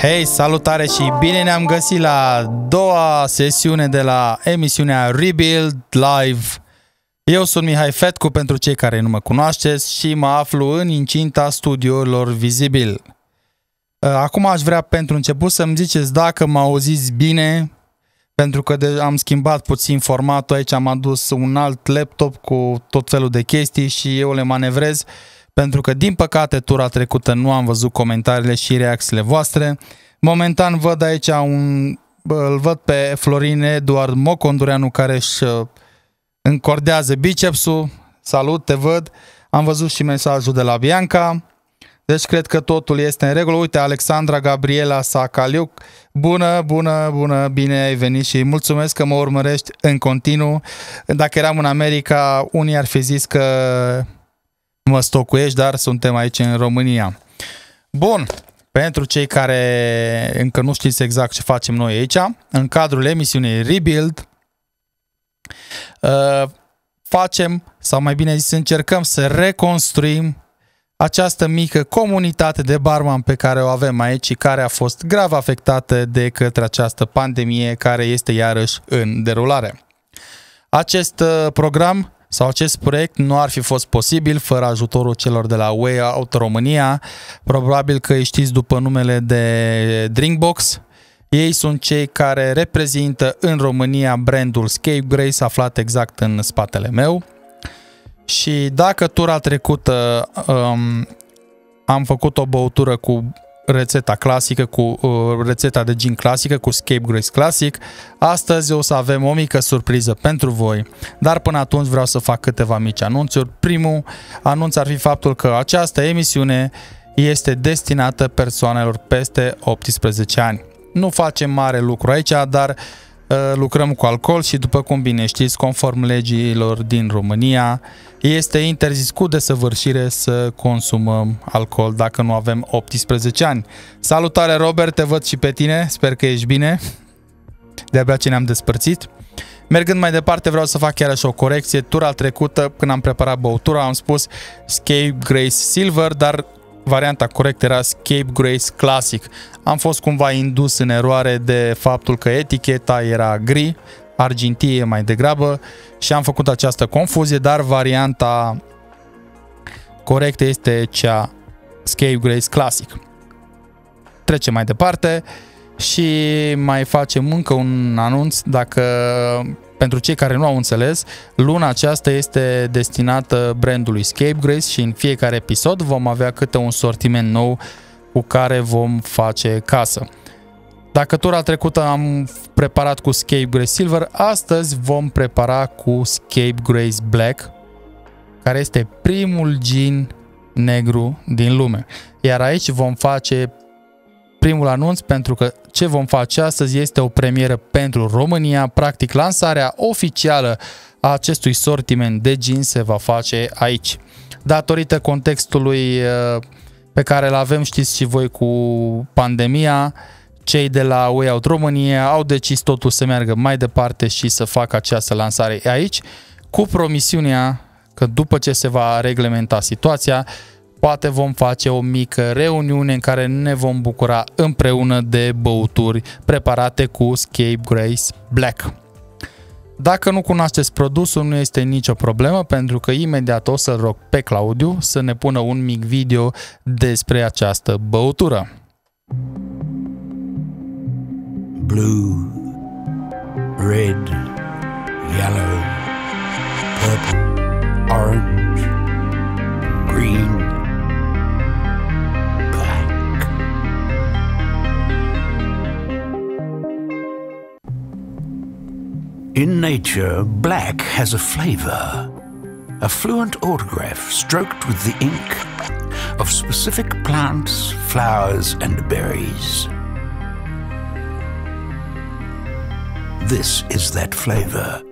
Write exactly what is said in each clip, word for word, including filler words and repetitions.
Hei, salutare și bine ne-am găsit la a doua sesiune de la emisiunea Rebuild Live. Eu sunt Mihai Fetcu, pentru cei care nu mă cunoașteți, și mă aflu în incinta studiourilor Vizibil. Acum aș vrea pentru început să-mi ziceți dacă mă auziți bine, pentru că am schimbat puțin formatul. Aici am adus un alt laptop cu tot felul de chestii și eu le manevrez, pentru că din păcate tura trecută nu am văzut comentariile și reacțiile voastre. Momentan văd aici un, îl văd pe Florin Eduard Mocondureanu, care își încordează bicepsul. Salut, te văd. Am văzut și mesajul de la Bianca. Deci cred că totul este în regulă. Uite, Alexandra Gabriela Sacaliuc. Bună, bună, bună, bine ai venit și mulțumesc că mă urmărești în continuu. Dacă eram în America, unii ar fi zis că mă stocuiești, dar suntem aici în România. Bun, pentru cei care încă nu știți exact ce facem noi aici, în cadrul emisiunii Rebuild, facem, sau mai bine zis, încercăm să reconstruim această mică comunitate de barman pe care o avem aici și care a fost grav afectată de către această pandemie care este iarăși în derulare. Acest program sau acest proiect nu ar fi fost posibil fără ajutorul celor de la Way Out România. Probabil că îi știți după numele de Drinkbox. Ei sunt cei care reprezintă în România brandul Scapegrace, aflat exact în spatele meu. Și dacă tura trecută um, am făcut o băutură cu rețeta clasică, cu uh, rețeta de gin clasică, cu Scapegrace Classic, astăzi o să avem o mică surpriză pentru voi, dar până atunci vreau să fac câteva mici anunțuri. Primul anunț ar fi faptul că această emisiune este destinată persoanelor peste optsprezece ani. Nu facem mare lucru aici, dar uh, lucrăm cu alcool și, după cum bine știți, conform legilor din România, este interzis cu desăvârșire să consumăm alcool dacă nu avem optsprezece ani. Salutare, Robert, te văd și pe tine, sper că ești bine. De-abia ce ne-am despărțit. Mergând mai departe, vreau să fac chiar așa o corecție. Tura trecută, când am preparat băutura, am spus Scapegrace Silver, dar varianta corectă era Scapegrace Classic. Am fost cumva indus în eroare de faptul că eticheta era gri, argintie mai degrabă, și am făcut această confuzie, dar varianta corectă este cea Scapegrace Classic. Trecem mai departe și mai facem încă un anunț. Dacă, pentru cei care nu au înțeles, luna aceasta este destinată brandului Scapegrace și în fiecare episod vom avea câte un sortiment nou cu care vom face casă. Dacă tura trecută am preparat cu Scapegrace Silver, astăzi vom prepara cu Scapegrace Black, care este primul gin negru din lume. Iar aici vom face primul anunț, pentru că ce vom face astăzi este o premieră pentru România. Practic, lansarea oficială a acestui sortiment de gin se va face aici. Datorită contextului pe care îl avem, știți și voi, cu pandemia, cei de la Way Out România au decis totul să meargă mai departe și să facă această lansare aici, cu promisiunea că după ce se va reglementa situația, poate vom face o mică reuniune în care ne vom bucura împreună de băuturi preparate cu Scapegrace Black. Dacă nu cunoașteți produsul, nu este nicio problemă, pentru că imediat o să-l rog pe Claudiu să ne pună un mic video despre această băutură. Blue, red, yellow, purple, orange, green, black. In nature, black has a flavor, a fluent autograph stroked with the ink of specific plants, flowers, and berries. This is that flavor.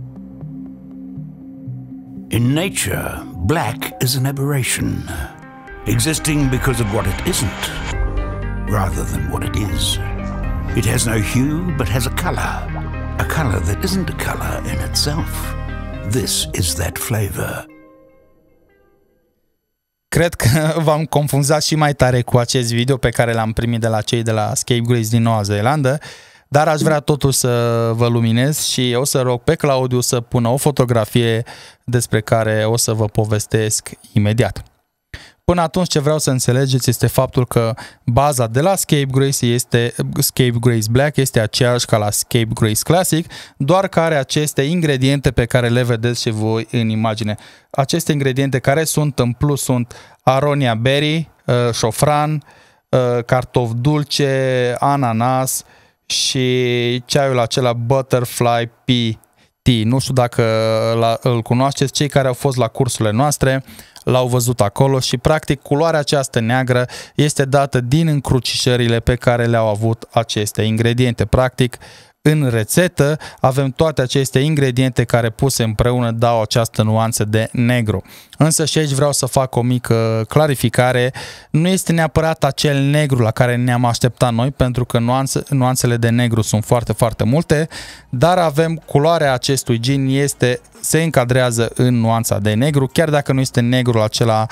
In nature, black is an aberration, existing because of what it isn't, rather than what it is. It has no hue, but has a color, a color that isn't a color in itself. This is that flavor. Cred că v-am confundat și mai tare cu acest video pe care l-am primit de la cei de la Scapegrace din Noua Zeelandă, dar aș vrea totuși să vă luminez și o să rog pe Claudiu să pună o fotografie despre care o să vă povestesc imediat. Până atunci ce vreau să înțelegeți este faptul că baza de la Scapegrace este Scapegrace Black este aceeași ca la Scapegrace Classic, doar că are aceste ingrediente pe care le vedeți și voi în imagine. Aceste ingrediente care sunt în plus sunt aronia berry, șofran, cartof dulce, ananas și ceaiul acela Butterfly Pea Tea. Nu știu dacă îl cunoașteți, cei care au fost la cursurile noastre l-au văzut acolo și practic culoarea aceasta neagră este dată din încrucișările pe care le-au avut aceste ingrediente. Practic în rețetă avem toate aceste ingrediente care puse împreună dau această nuanță de negru. Însă și aici vreau să fac o mică clarificare. Nu este neapărat acel negru la care ne-am așteptat noi, pentru că nuanțe, nuanțele de negru sunt foarte, foarte multe, dar avem culoarea acestui gin este, se încadrează în nuanța de negru, chiar dacă nu este negrul acela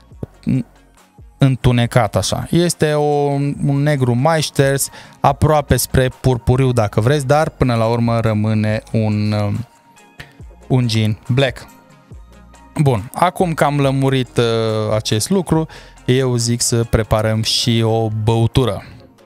întunecat așa. Este o, un negru mai șters, aproape spre purpuriu dacă vreți, dar până la urmă rămâne un, un gin black. Bun, acum că am lămurit uh, acest lucru, eu zic să preparăm și o băutură.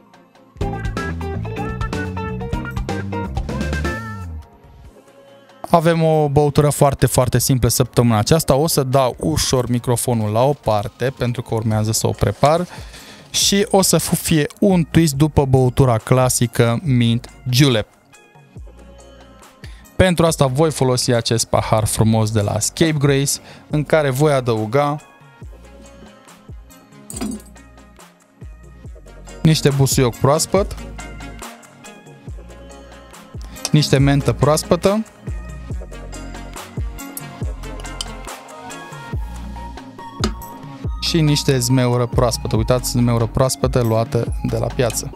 Avem o băutură foarte, foarte simplă săptămâna aceasta. O să dau ușor microfonul la o parte pentru că urmează să o prepar și o să fie un twist după băutura clasică Mint Julep. Pentru asta voi folosi acest pahar frumos de la Scapegrace în care voi adăuga niște busuioc proaspăt, niște mentă proaspătă, și niște zmeură proaspătă. Uitați, zmeură proaspătă luată de la piață.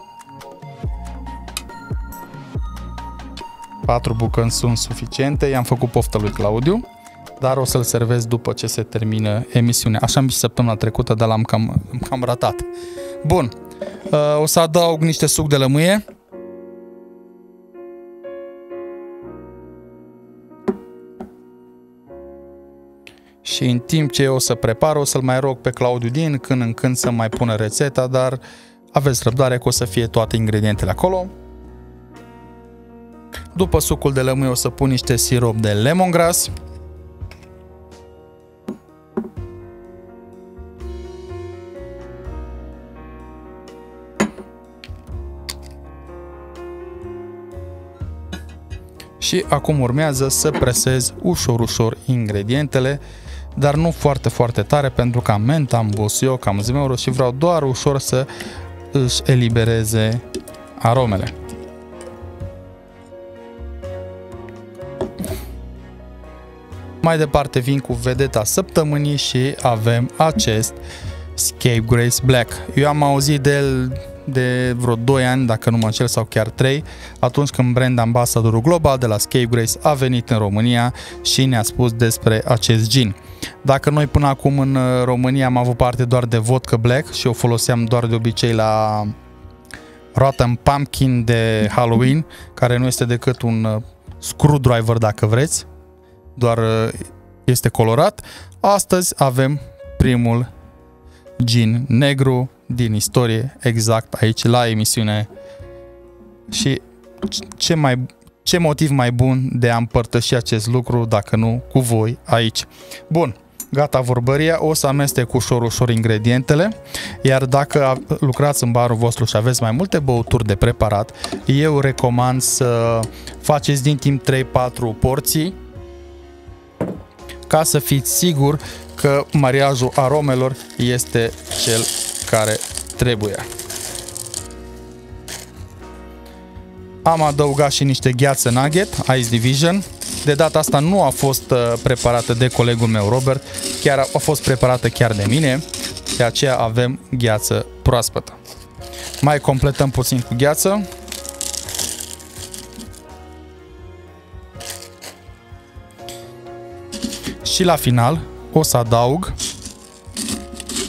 Patru bucăni sunt suficiente. I-am făcut poftă lui Claudiu, dar o să-l servesc după ce se termină emisiunea. Așa am și săptămâna trecută, dar l-am cam, cam ratat. Bun. O să adaug niște suc de lămâie. Și în timp ce eu o să prepar, o să-l mai rog pe Claudiu din când în când să mai pună rețeta, dar aveți răbdare că o să fie toate ingredientele acolo. După sucul de lămâie o să pun niște sirop de lemongrass. Și acum urmează să presez ușor, ușor ingredientele, dar nu foarte, foarte tare, pentru că am menta, am busuioc, am zmeură și vreau doar ușor să își elibereze aromele. Mai departe vin cu vedeta săptămânii și avem acest Scapegrace Black. Eu am auzit de el de vreo doi ani, dacă nu mă înșel, sau chiar trei, atunci când brand ambasadorul global de la Scapegrace a venit în România și ne-a spus despre acest gin. Dacă noi până acum în România am avut parte doar de vodka black și o foloseam doar de obicei la Rotten Pumpkin de Halloween, care nu este decât un screwdriver dacă vreți, doar este colorat, astăzi avem primul gin negru din istorie, exact aici la emisiune. Și ce, mai, ce motiv mai bun de a împărtăși acest lucru dacă nu cu voi aici. Bun, gata vorbăria, o să amestec ușor, ușor ingredientele, iar dacă lucrați în barul vostru și aveți mai multe băuturi de preparat, eu recomand să faceți din timp trei patru porții ca să fiți sigur că mariajul aromelor este cel care trebuie. Am adăugat și niște gheață nugget, Ice Division. De data asta nu a fost preparată de colegul meu Robert, chiar a fost preparată chiar de mine, de aceea avem gheață proaspătă. Mai completăm puțin cu gheață. Și la final o să adaug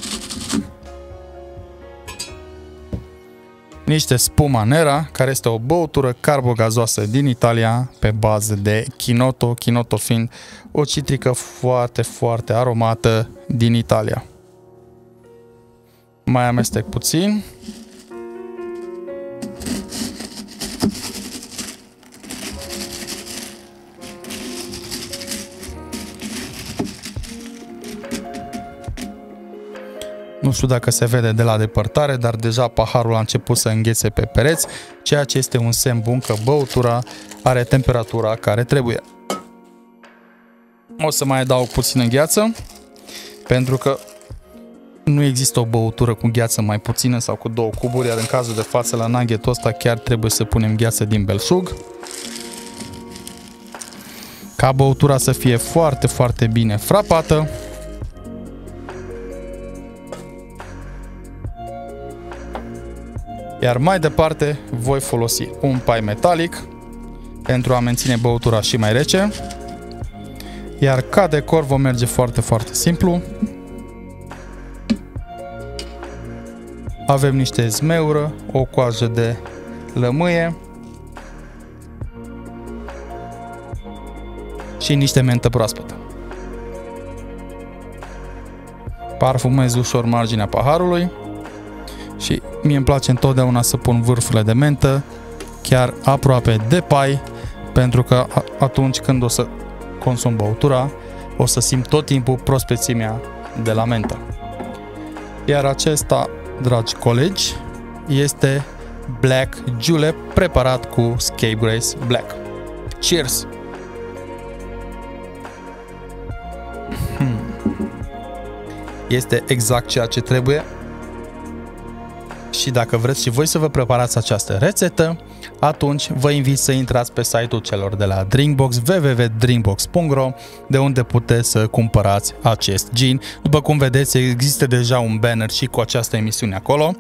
niște spuma nera, care este o băutură carbogazoasă din Italia pe bază de Chinotto, Chinotto fiind o citrică foarte, foarte aromată din Italia. Mai amestec puțin. Nu știu dacă se vede de la depărtare, dar deja paharul a început să înghețe pe pereți, ceea ce este un semn bun că băutura are temperatura care trebuie. O să mai adaug puțină gheață, pentru că nu există o băutură cu gheață mai puțină sau cu două cuburi, iar în cazul de față la nuggetul ăsta chiar trebuie să punem gheață din belșug. Ca băutura să fie foarte, foarte bine frapată. Iar mai departe voi folosi un pai metalic pentru a menține băutura și mai rece. Iar ca decor vom merge foarte, foarte simplu. Avem niște zmeură, o coajă de lămâie și niște mentă proaspătă. Parfumez ușor marginea paharului și mie îmi place întotdeauna să pun vârfurile de mentă chiar aproape de pai, pentru că atunci când o să consum băutura, o să simt tot timpul prospețimea de la mentă. Iar acesta, dragi colegi, este Black Julep preparat cu Scapegrace Black. Cheers! Hmm. Este exact ceea ce trebuie. Și dacă vreți și voi să vă preparați această rețetă, atunci vă invit să intrați pe site-ul celor de la Drinkbox, w w w punct drinkbox punct r o, de unde puteți să cumpărați acest gin. După cum vedeți, există deja un banner și cu această emisiune acolo,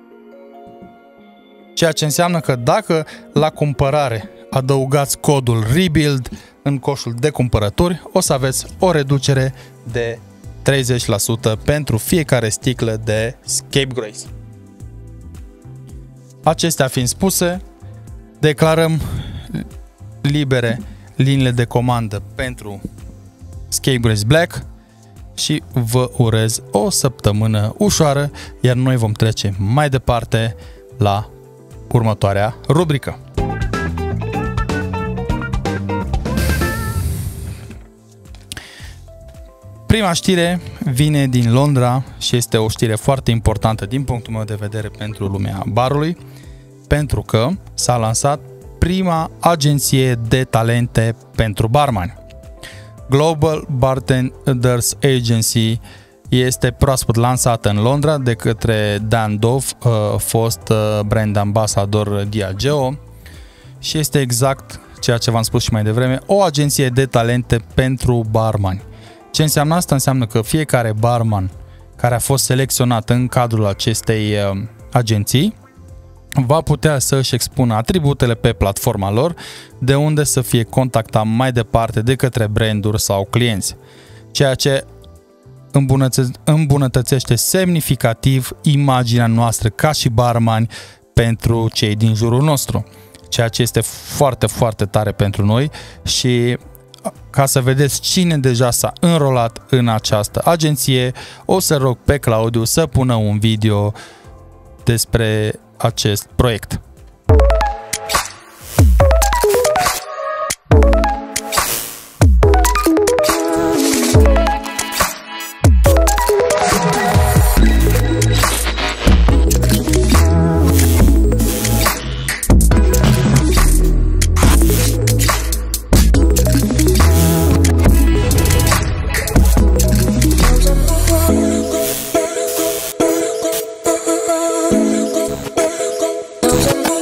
ceea ce înseamnă că dacă la cumpărare adăugați codul REBUILD în coșul de cumpărături, o să aveți o reducere de treizeci la sută pentru fiecare sticlă de Scapegrace. Acestea fiind spuse, declarăm libere liniile de comandă pentru Scapegrace Black și vă urez o săptămână ușoară, iar noi vom trece mai departe la următoarea rubrică. Prima știre vine din Londra și este o știre foarte importantă din punctul meu de vedere pentru lumea barului, pentru că s-a lansat prima agenție de talente pentru barmani. Global Bartenders Agency este proaspăt lansată în Londra de către Dan Dove, fost brand ambassador Diageo, și este exact ceea ce v-am spus și mai devreme, o agenție de talente pentru barmani. Ce înseamnă asta? Înseamnă că fiecare barman care a fost selecționat în cadrul acestei uh, agenții va putea să își expună atributele pe platforma lor, de unde să fie contactat mai departe de către branduri sau clienți, ceea ce îmbunătățe îmbunătățește semnificativ imaginea noastră ca și barmani pentru cei din jurul nostru, ceea ce este foarte, foarte tare pentru noi. Și ca să vedeți cine deja s-a înrolat în această agenție, o să rog pe Claudiu să pună un video despre acest proiect. Those are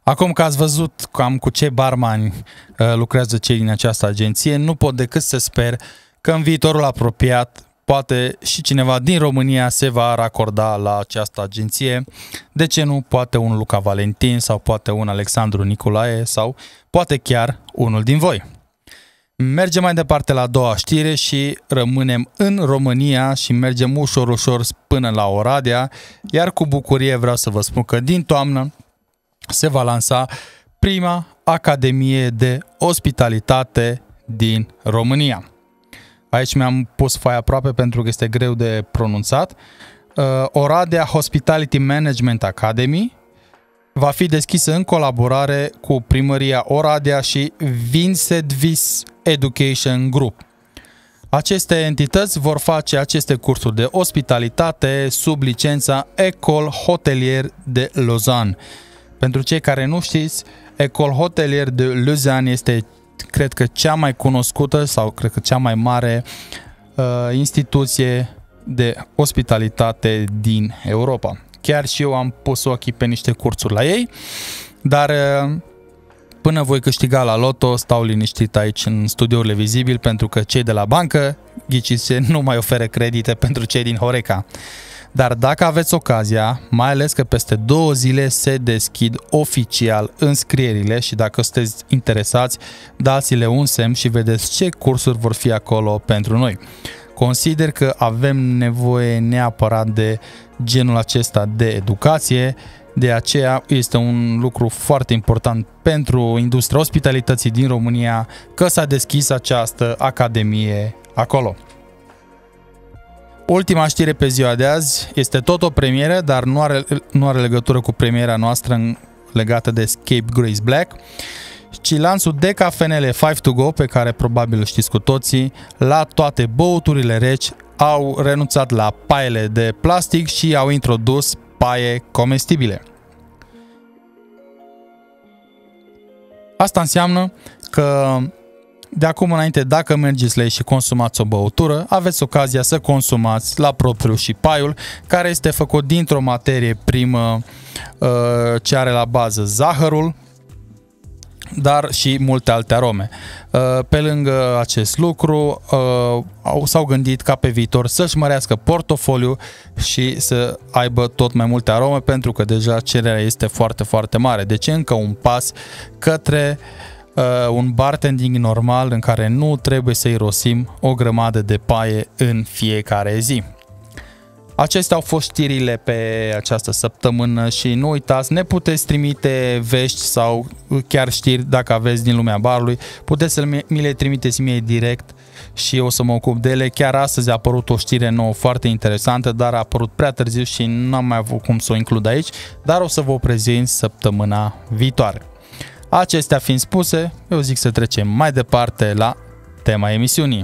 Acum că ați văzut cam cu ce barmani uh, lucrează cei din această agenție, nu pot decât să sper că în viitorul apropiat poate și cineva din România se va racorda la această agenție. De ce nu? Poate un Luca Valentin sau poate un Alexandru Nicolae sau poate chiar unul din voi. Mergem mai departe la a doua știre și rămânem în România și mergem ușor, ușor până la Oradea, iar cu bucurie vreau să vă spun că din toamnă se va lansa prima Academie de Ospitalitate din România. Aici mi-am pus foaia aproape pentru că este greu de pronunțat. Uh, Oradea Hospitality Management Academy va fi deschisă în colaborare cu Primăria Oradea și Vincentvis Education Group. Aceste entități vor face aceste cursuri de ospitalitate sub licența École Hotelière de Lausanne. Pentru cei care nu știți, École Hotelière de Lausanne este, cred că, cea mai cunoscută sau cred că cea mai mare uh, instituție de ospitalitate din Europa. Chiar și eu am pus ochii pe niște cursuri la ei, dar uh, până voi câștiga la loto, stau liniștit aici în studiourile Vizibil, pentru că cei de la bancă, ghiciți, nu mai oferă credite pentru cei din Horeca. Dar dacă aveți ocazia, mai ales că peste două zile se deschid oficial înscrierile și dacă sunteți interesați, dați-le un semn și vedeți ce cursuri vor fi acolo pentru noi. Consider că avem nevoie neapărat de genul acesta de educație, de aceea este un lucru foarte important pentru industria ospitalității din România că s-a deschis această academie acolo. Ultima știre pe ziua de azi este tot o premieră, dar nu are, nu are legătură cu premiera noastră legată de Escape Grace Black, ci lanțul de cafenele five to go, pe care probabil știți cu toții, la toate băuturile reci au renunțat la paiele de plastic și au introdus paie comestibile. Asta înseamnă că de acum înainte, dacă mergeți la ei și consumați o băutură, aveți ocazia să consumați la propriu și paiul, care este făcut dintr-o materie primă ce are la bază zahărul, dar și multe alte arome. Pe lângă acest lucru, s-au gândit ca pe viitor să-și mărească portofoliu și să aibă tot mai multe arome, pentru că deja cererea este foarte, foarte mare. Deci încă un pas către un bartending normal în care nu trebuie să irosim o grămadă de paie în fiecare zi. Acestea au fost știrile pe această săptămână și nu uitați, ne puteți trimite vești sau chiar știri dacă aveți din lumea barului. Puteți să mi le trimiteți mie direct și o să mă ocup de ele. Chiar astăzi a apărut o știre nouă foarte interesantă, dar a apărut prea târziu și nu am mai avut cum să o includ aici, dar o să vă o prezint săptămâna viitoare. Acestea fiind spuse, eu zic să trecem mai departe la tema emisiunii.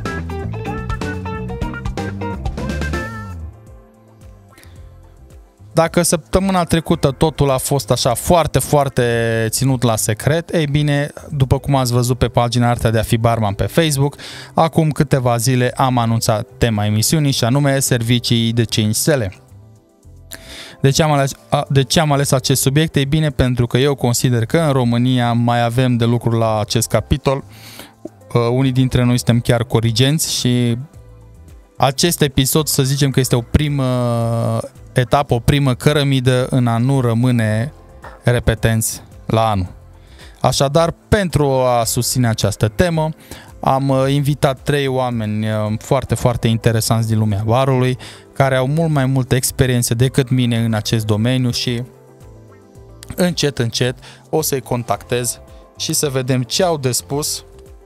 Dacă săptămâna trecută totul a fost așa foarte, foarte ținut la secret, ei bine, după cum ați văzut pe pagina Artea de a fi barman pe Facebook, acum câteva zile am anunțat tema emisiunii și anume servicii de cinci stele. De ce am ales, de ce am ales acest subiect? Ei bine, pentru că eu consider că în România mai avem de lucru la acest capitol. Unii dintre noi suntem chiar corigenți și acest episod, să zicem că este o primă etapă, o primă cărămidă în a nu rămâne repetenți la anul. Așadar, pentru a susține această temă, am invitat trei oameni foarte, foarte interesanți din lumea barului, care au mult mai multă experiență decât mine în acest domeniu și încet, încet o să-i contactez și să vedem ce au de spus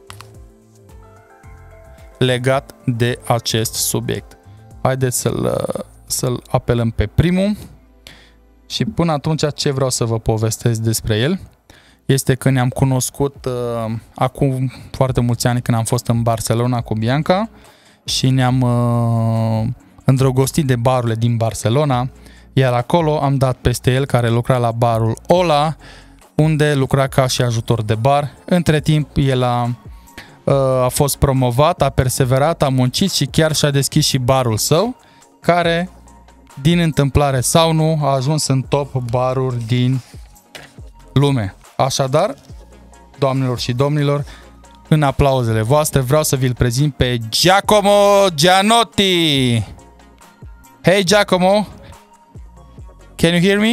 legat de acest subiect. Haideți să-l să-l apelăm pe primul și până atunci ce vreau să vă povestesc despre el este că ne-am cunoscut uh, acum foarte mulți ani când am fost în Barcelona cu Bianca și ne-am uh, îndrăgostit de barurile din Barcelona, iar acolo am dat peste el, care lucra la barul Ola, unde lucra ca și ajutor de bar. Între timp el a, uh, a fost promovat, a perseverat, a muncit și chiar și-a deschis și barul său, care din întâmplare sau nu a ajuns în top baruri din lume. Așadar, doamnelor și domnilor, în aplauzele voastre vreau să vi-l prezint pe Giacomo Gianotti. Hey Giacomo, can you hear me?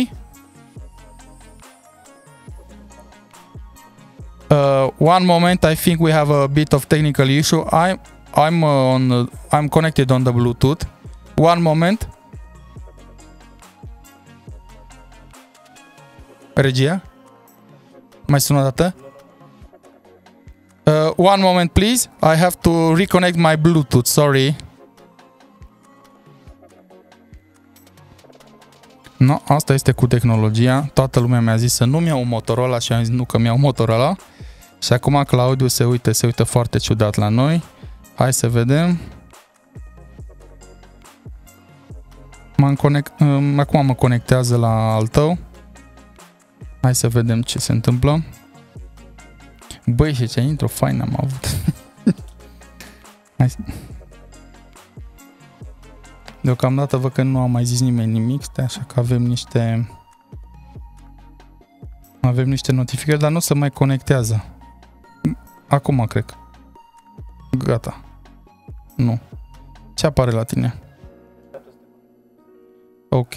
Uh, one moment, I think we have a bit of technical issue. I'm I'm uh, on uh, I'm connected on the Bluetooth. One moment. Regia? Mai sună o dată? Uh, one moment, please. I have to reconnect my Bluetooth. Sorry. No, asta este cu tehnologia. Toată lumea mi-a zis să nu-mi iau un Motorola și am zis nu că mi-iau Motorola. Și acum Claudiu se uită, se uită foarte ciudat la noi. Hai să vedem. M-am conect... Acum mă conectează la al tău. Hai să vedem ce se întâmplă. Băi, și ce intro fain am avut. Hai să... Deocamdată văd că nu a mai zis nimeni nimic, stai, așa că avem niște... Avem niște notificări, dar nu se mai conectează. Acum, cred. Gata. Nu. Ce apare la tine? Ok.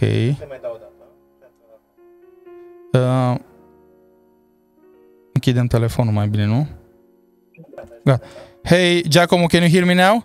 Uh, închidem telefonul mai bine, nu? Gata. Hey, Giacomo, can you hear me now?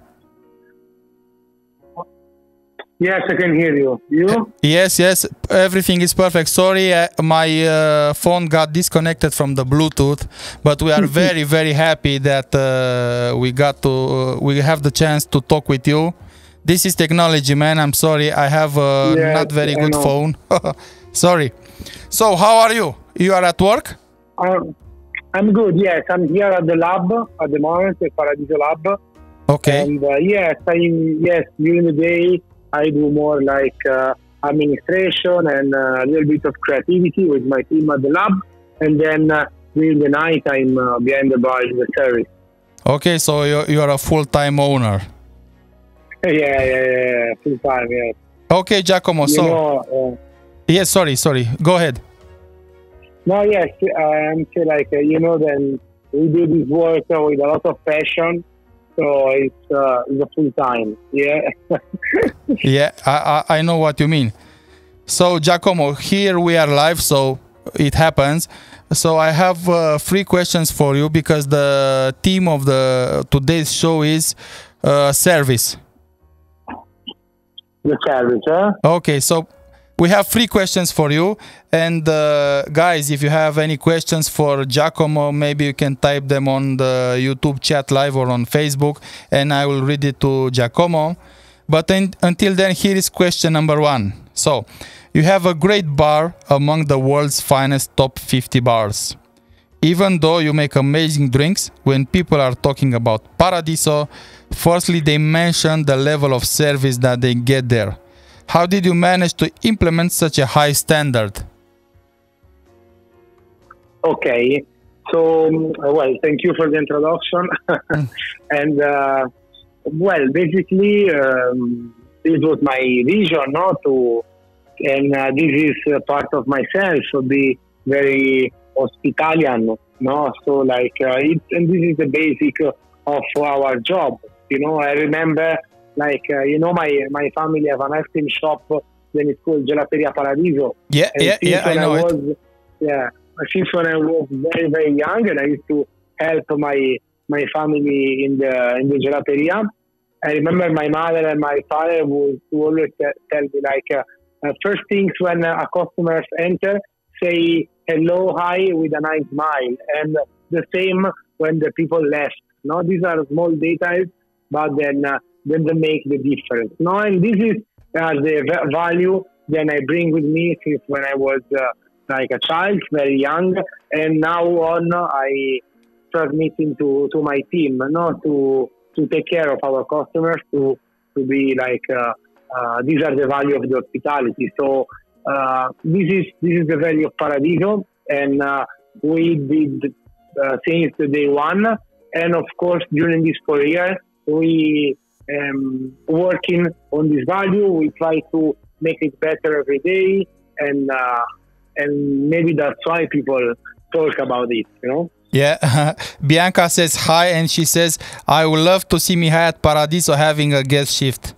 Yes, I can hear you. You? Yes, yes, everything is perfect. Sorry, uh, my uh, phone got disconnected from the Bluetooth, but we are very, very happy that uh, we got to, uh, we have the chance to talk with you. This is technology, man. I'm sorry, I have a yes, not very I good know. phone. Sorry. So, how are you? You are at work? Um, I'm good. Yes, I'm here at the lab at the moment, the Paradiso lab. Okay. And uh, yes, I yes during the day. I do more like uh, administration and uh, a little bit of creativity with my team at the lab. And then uh, during the night, I'm uh, behind the bar in the service. Okay, so you're, you're a full-time owner. Yeah, yeah, yeah, yeah. Full time, yeah. Okay, Giacomo, You so... know, uh, Yes, sorry, sorry. Go ahead. no, yes, I'm still like, uh, you know, then we do this work uh, with a lot of passion. So it's, uh, it's a full time, yeah. Yeah, I, I I know what you mean. So Giacomo, here we are live, so it happens. So I have uh, three questions for you because the theme of the today's show is uh, service. The service, huh? Okay, so we have three questions for you, and uh, guys, if you have any questions for Giacomo, maybe you can type them on the YouTube chat live or on Facebook, and I will read it to Giacomo. But in, until then, here is question number one. So, you have a great bar among the world's finest top fifty bars. Even though you make amazing drinks, when people are talking about Paradiso, firstly they mention the level of service that they get there. How did you manage to implement such a high standard? Okay, so um, well, thank you for the introduction. And uh, well, basically, um, this was my vision, no, to, and uh, this is uh, part of myself to be very hospitalian, no. So like, uh, it, and this is the basic of our job. You know, I remember. Like, uh, you know, my, my family have an ice cream shop, then it's called Gelateria Paradiso. Yeah, and yeah, yeah, I know I it. was, yeah, since when I was very, very young, and I used to help my my family in the in the gelateria. I remember my mother and my father would, would always tell me, like, uh, uh, first things when uh, a customer enter, say hello, hi, with a nice smile. And the same when the people left. No, these are small details, but then... Uh, then they make the difference. No, and this is uh, the v- value that I bring with me since when I was uh, like a child, very young, and now on I transmit into to my team, no, to to take care of our customers, to to be like uh, uh, these are the value of the hospitality. So uh, this is this is the value of Paradiso, and uh, we did uh, since the day one, and of course during this four years we. Um, working on this value, we try to make it better every day, and uh, and maybe that's why people talk about it, you know? Yeah, Bianca says hi, and she says, I would love to see Mihai at Paradiso having a guest shift.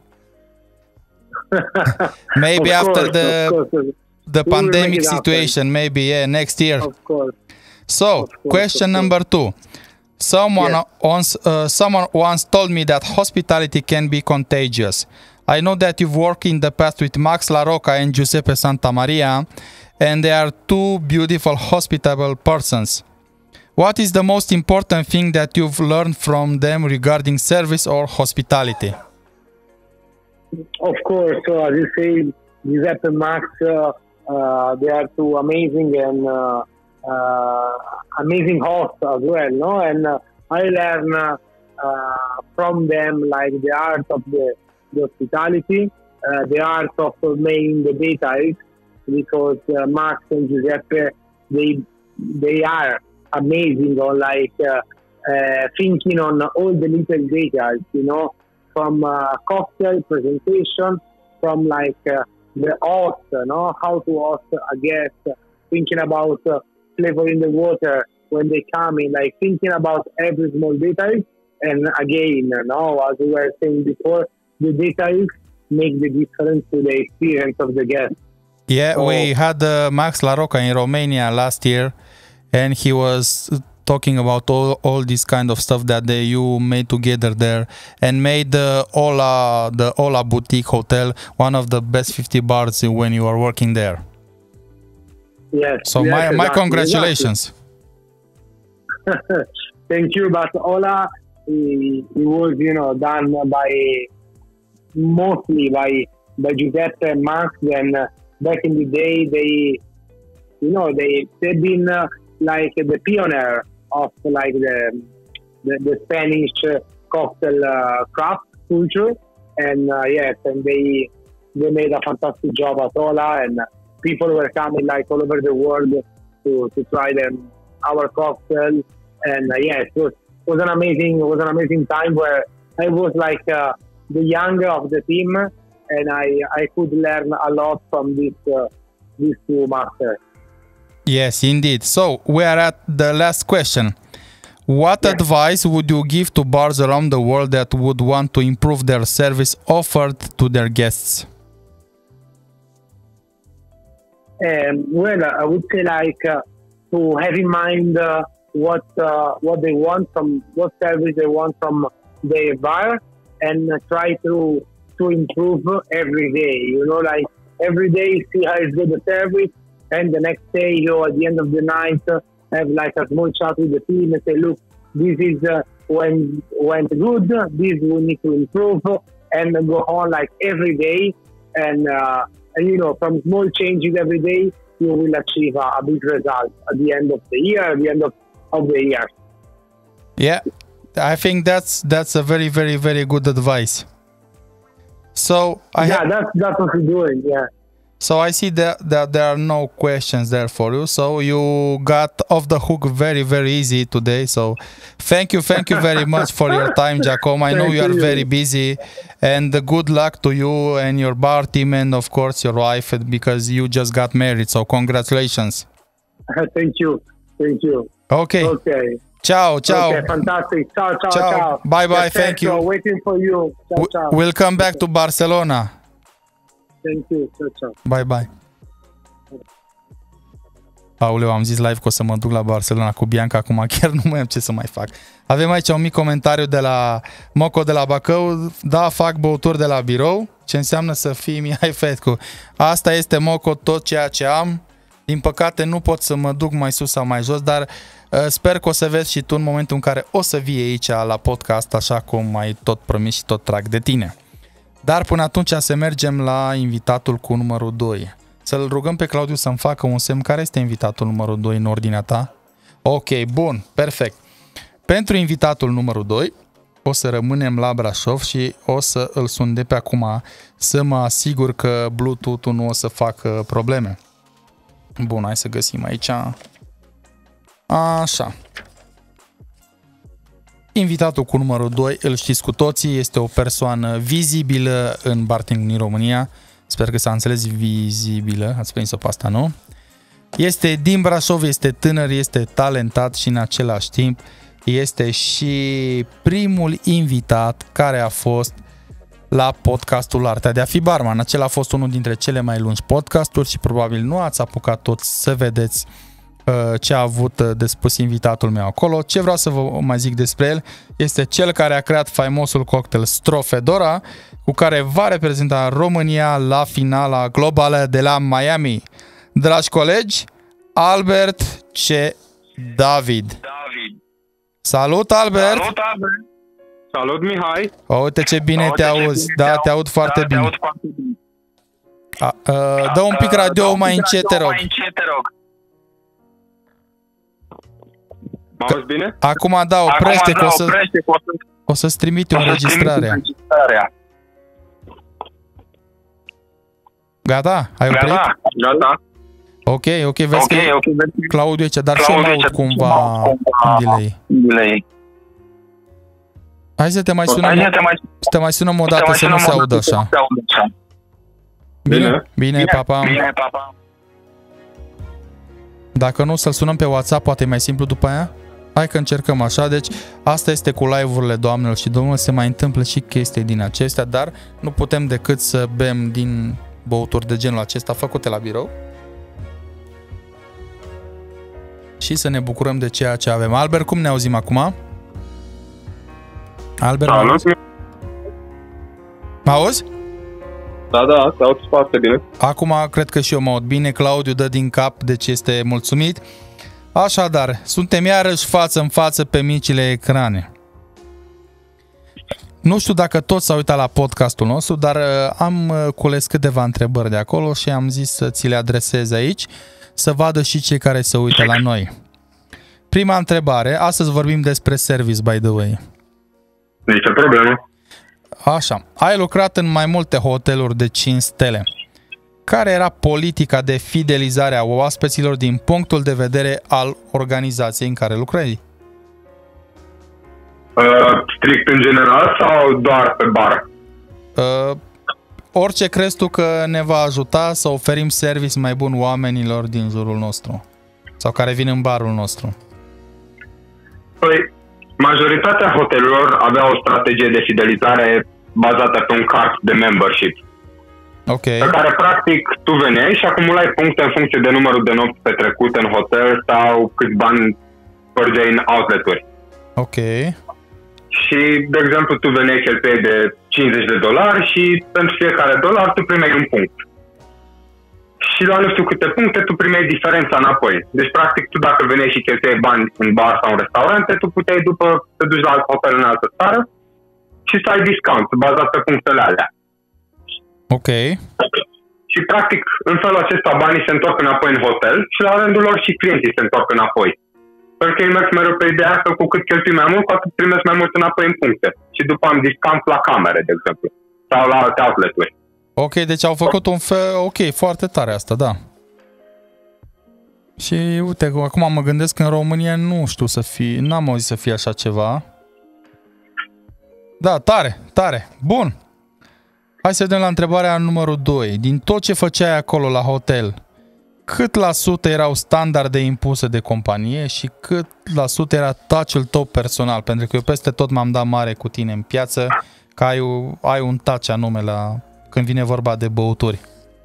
Maybe Of after course, the of course. the We will make pandemic it happen. situation, maybe, yeah, next year. Of course. So, Of course, question of course. number two. Someone Yes. once uh, someone once told me that hospitality can be contagious. I know that you've worked in the past with Max La Rocca and Giuseppe Santamaria, and they are two beautiful, hospitable persons. What is the most important thing that you've learned from them regarding service or hospitality? Of course. So as you say, Giuseppe and Max, uh, uh, they are two amazing and uh, uh, amazing hosts as well, no? And uh, I learn uh, uh, from them like the art of the, the hospitality, uh, the art of making the details, because uh, Max and Giuseppe, they they are amazing on like uh, uh, thinking on all the little details, you know, from uh, cocktail presentation, from like uh, the host, you know, how to host a guest, thinking about uh, flavor in the water when they come in, like thinking about every small detail. And again, you know, as we were saying before, the details make the difference to the experience of the guest. Yeah, So- we had uh, Max La Rocca in Romania last year, and he was talking about all, all this kind of stuff that they, you made together there, and made the Ola, the Ola Boutique Hotel one of the best fifty bars when you are working there. Yes. So yes, my, my exactly, congratulations. exactly. Thank you, but Ola, he, he was, you know, done by mostly by by Giuseppe and Max. And uh, back in the day, they, you know, they they've been uh, like the pioneer of like the the, the Spanish uh, cocktail uh, craft culture. And uh, yes, and they they made a fantastic job at Ola, and people were coming like all over the world to, to try them our cocktail. And uh, yes, it was, was an amazing it was an amazing time where I was like uh, the younger of the team, and I I could learn a lot from this uh, these two masters. Yes, indeed. So we are at the last question. What Yeah. advice would you give to bars around the world that would want to improve their service offered to their guests? Um, well, I would say like uh, to have in mind uh, what uh, what they want from what service they want from their bar, and uh, try to to improve every day. You know, like every day see how is good the service, and the next day, you know, at the end of the night, uh, have like a small chat with the team and say, look, this is uh, when went good. This we need to improve, and go on like every day, and. Uh, And, you know, from small changes every day, you will achieve a, a big result at the end of the year, at the end of, of the year. Yeah, I think that's that's a very, very, very good advice. So I yeah, ha- that's that's what we're doing. Yeah. so I see that, that there are no questions there for you. So you got off the hook very, very easy today. So thank you, thank you very much for your time, Giacomo. I know Thank you are you. very busy, and good luck to you and your bar team, and of course your wife, because you just got married. So congratulations. Thank you. Thank you. Okay. Okay. Ciao, ciao. Okay, fantastic. Ciao, ciao, Ciao. ciao. Bye, bye. Yes, Thank you. So waiting for you. Ciao, W- ciao. We'll come back to Barcelona. Thank you. Ciao, ciao. Bye, bye. Aoleu, am zis live că o să mă duc la Barcelona cu Bianca, acum chiar nu mai am ce să mai fac. Avem aici un mic comentariu de la Moco de la Bacău. Da, fac băuturi de la birou. Ce înseamnă să fii Mihai Fetcu? Asta este, Moco, tot ceea ce am. Din păcate nu pot să mă duc mai sus sau mai jos, dar uh, sper că o să vezi și tu în momentul în care o să vii aici la podcast, așa cum ai tot promis și tot trag de tine. Dar până atunci să mergem la invitatul cu numărul doi. Să-l rugăm pe Claudiu să-mi facă un semn. Care este invitatul numărul doi în ordinea ta? Ok, bun, perfect. Pentru invitatul numărul doi o să rămânem la Brașov și o să îl sun de pe acum să mă asigur că Bluetooth-ul nu o să facă probleme. Bun, hai să găsim aici. Așa. Invitatul cu numărul doi, îl știți cu toții, este o persoană vizibilă în bartending din România. Sper că s-a înțeles vizibilă, ați prins-o pe asta, nu? Este din Brașov, este tânăr, este talentat și în același timp este și primul invitat care a fost la podcastul Artea de a fi barman. Acela a fost unul dintre cele mai lungi podcasturi și probabil nu ați apucat toți să vedeți uh, ce a avut de spus invitatul meu acolo. Ce vreau să vă mai zic despre el este cel care a creat faimosul cocktail Strofedora, cu care va reprezenta România la finala globală de la Miami. Dragi colegi, Albert C. David. David. Salut, Albert! Salut, Albert! Salut, Mihai! O, uite ce bine Uite te ce auzi, bine da, te te aud foarte da, bine. Te aud foarte bine. A, a, dă un pic radio mai încet, te rog. Mai încet, te rog. Mă auzi bine? Acum da, oprește, Acum, că o da, să, oprește, că o să, o să-ți trimite o o să-ți înregistrare. trimit înregistrarea. Gata? Ai oprit? Gata, gata. Ok, ok, vezi Ok, că ok, vezi. Claudiu aici, dar și eu mă Claudiu aud aici, cumva cumva în delay. delay. Hai să te mai Hai sunăm, să te mai să te mai sunăm o să te dată mai să nu sunăm se o audă dată să așa. nu se audă așa. Bine, bine, papa. Bine, papa. Dacă nu, să-l sunăm pe WhatsApp, poate e mai simplu după aia? Hai că încercăm așa, deci asta este cu live-urile, doamnelor și domnilor, se mai întâmplă și chestii din acestea, dar nu putem decât să bem din băuturi de genul acesta făcute la birou și să ne bucurăm de ceea ce avem. Albert, cum ne auzim acum? Albert, mă auzi? Mă auzi? Da, da, te aud foarte bine. Acum cred că și eu mă aud bine, Claudiu dă din cap, deci este mulțumit. Așadar, suntem iarăși față în față pe micile ecrane. Nu știu dacă toți s-au uitat la podcastul nostru, dar am cules câteva întrebări de acolo și am zis să ți le adresez aici, să vadă și cei care se uită la noi. Prima întrebare, astăzi vorbim despre service, by the way. Nici o problemă. Așa, ai lucrat în mai multe hoteluri de cinci stele. Care era politica de fidelizare a oaspeților din punctul de vedere al organizației în care lucrezi? Uh, strict în general sau doar pe bar? Uh, orice crezi tu că ne va ajuta să oferim service mai bun oamenilor din jurul nostru sau care vin în barul nostru? Păi, majoritatea hotelurilor aveau o strategie de fidelizare bazată pe un card de membership. Ok. Pe care, practic, tu veneai și acumulai puncte în funcție de numărul de nopți petrecute în hotel sau câți bani părgeai în outlet-uri. Ok. Și, de exemplu, tu veneai cheltuiei de cincizeci de dolari și pentru fiecare dolar tu primeai un punct. Și la nu știu câte puncte tu primeai diferența înapoi. Deci, practic, tu dacă veneai și cheltuiai bani în bar sau în restaurante, tu puteai după te duci la alt hotel în altă țară și să ai discount bazat pe punctele alea. Ok. Și, practic, în felul acesta banii se întorc înapoi în hotel și la rândul lor și clienții se întorc înapoi. Pentru că ei merg mereu pe ideea că cu cât cheltui mai mult, cu atât primesc mai mult înapoi în puncte. Și după am discount la camere, de exemplu, sau la alte outlet-uri. Ok, deci au făcut un fel... Ok, foarte tare asta, da. Și uite, acum mă gândesc că în România nu știu să fie... N-am auzit să fie așa ceva. Da, tare, tare. Bun. Hai să vedem la întrebarea numărul doi. Din tot ce făceai acolo la hotel, cât la sută erau standarde impuse de companie și cât la sută era touch-ul tău personal? Pentru că eu peste tot m-am dat mare cu tine în piață, că ai, ai un touch anume la, când vine vorba de băuturi.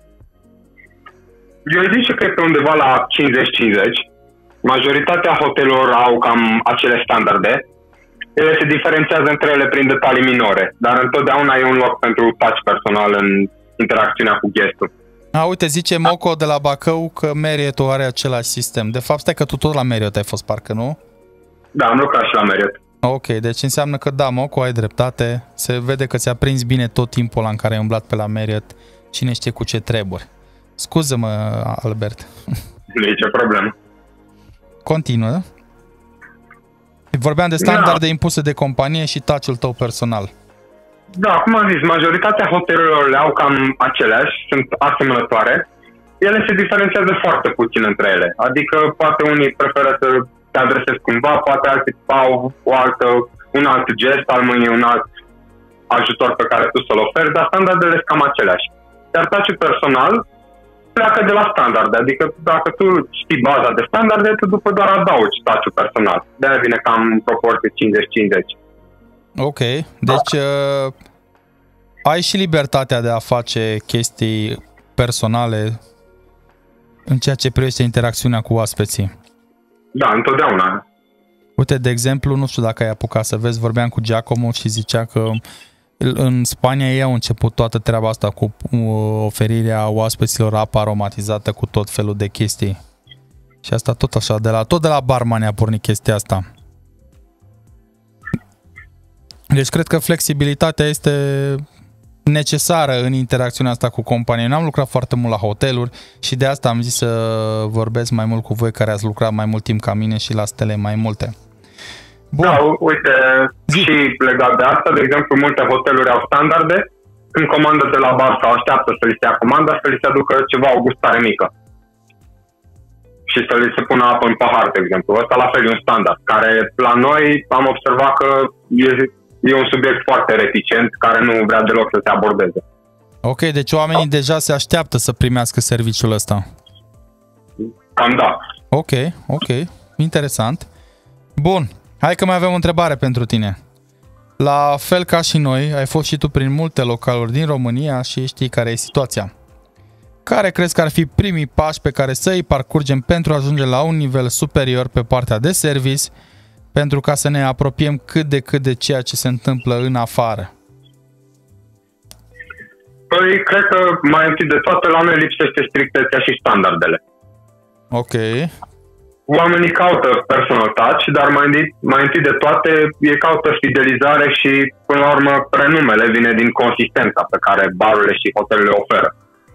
Eu zice că e pe undeva la cincizeci cincizeci. Majoritatea hotelurilor au cam acele standarde. Ele se diferențiază între ele prin detalii minore, dar întotdeauna e un loc pentru touch personal în interacțiunea cu guestul. A, uite, zice Moco de la Bacău că Marriott are același sistem. De fapt, stai că tu tot la Marriott ai fost, parcă, nu? Da, am lucrat și la Marriott. Ok, deci înseamnă că da, Moco, ai dreptate. Se vede că ți-a prins bine tot timpul ăla în care ai umblat pe la Marriott. Cine știe cu ce treburi. Scuză-mă, Albert. Nu e nicio problemă. Continuă. Vorbeam de standarde da. impuse de companie și touch-ul tău personal. Da, cum am zis, majoritatea hotelurilor le au cam aceleași, sunt asemănătoare. Ele se diferențiază foarte puțin între ele. Adică poate unii preferă să te adresezi cumva, poate alții au o altă, un alt gest al mâinii, un alt ajutor pe care tu să-l oferi, dar standardele sunt cam aceleași. Iar touch-ul personal pleacă de la standarde, adică dacă tu știi baza de standarde, tu după doar adaugi touch-ul personal. De-aia vine cam în proporție cincizeci cincizeci. Ok, deci uh, ai și libertatea de a face chestii personale în ceea ce privește interacțiunea cu oaspeții. Da, întotdeauna. Uite, de exemplu, nu știu dacă ai apucat să vezi, vorbeam cu Giacomo și zicea că în Spania ei au început toată treaba asta cu oferirea oaspeților apă aromatizată cu tot felul de chestii. Și asta tot așa, de la, tot de la barman a pornit chestia asta. Deci cred că flexibilitatea este necesară în interacțiunea asta cu companii. N-am lucrat foarte mult la hoteluri și de asta am zis să vorbesc mai mult cu voi care ați lucrat mai mult timp ca mine și la stele mai multe. Bun. Da, uite, Zi. Și legat de asta, de exemplu, multe hoteluri au standarde. Când comandă de la bar sau așteaptă să li se ia comanda, să li se aducă ceva, o gustare mică. Și să li se pună apă în pahar, de exemplu. Ăsta la fel e un standard, care la noi am observat că e, e un subiect foarte reticent, care nu vrea deloc să se abordeze. Ok, deci oamenii da. deja se așteaptă să primească serviciul ăsta. Cam da. Ok, ok, interesant. Bun. Hai că mai avem o întrebare pentru tine. La fel ca și noi, ai fost și tu prin multe localuri din România și știi care e situația. Care crezi că ar fi primii pași pe care să îi parcurgem pentru a ajunge la un nivel superior pe partea de service, pentru ca să ne apropiem cât de cât de ceea ce se întâmplă în afară? Păi, cred că mai întâi de toate la noi lipsește strictețea și standardele. Ok. Oamenii caută personal touch, dar mai întâi, mai întâi de toate ei caută fidelizare și, până la urmă, renumele vine din consistența pe care barurile și hotelurile oferă.